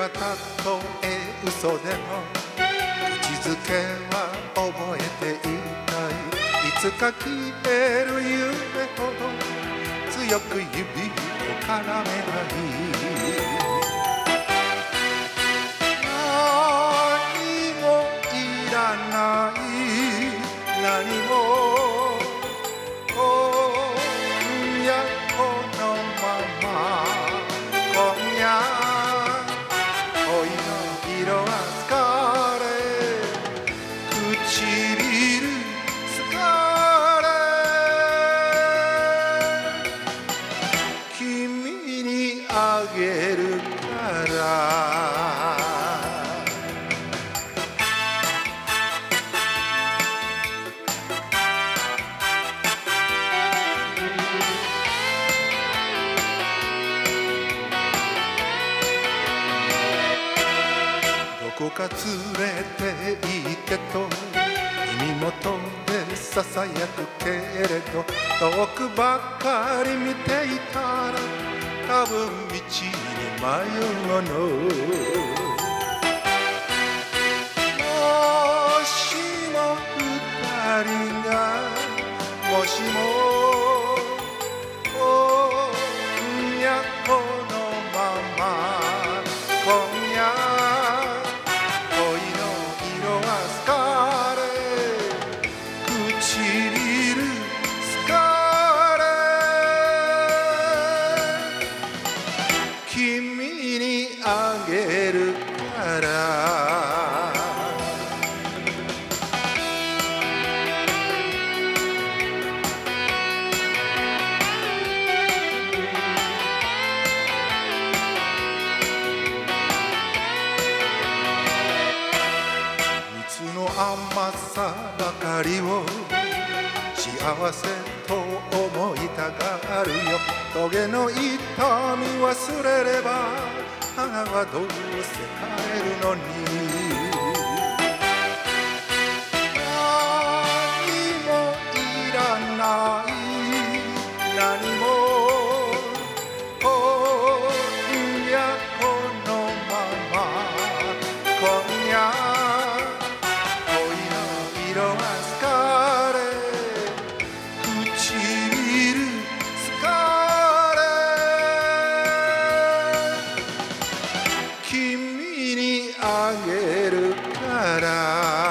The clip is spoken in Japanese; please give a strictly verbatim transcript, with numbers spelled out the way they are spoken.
はたとえ嘘でも口づけは覚えていたい。いつか消える夢ほど強く指を絡めない。何もいらない何も今夜このまま今夜恋の色はスカーレ唇スカーレ君にあげるからどこか連れて行ってと耳元でささやくけれど遠くばかり見ていたら多分道に迷うの。もしも二人がもしも今夜このまま今夜君にあげるから蜜の甘さばかりを幸せと思いたがるよ。トゲの痛み忘れれば花はどうせ枯れるのに。何もいらない何も今夜このまま今夜恋の色はスカーレ唇スカーレ君にあげるから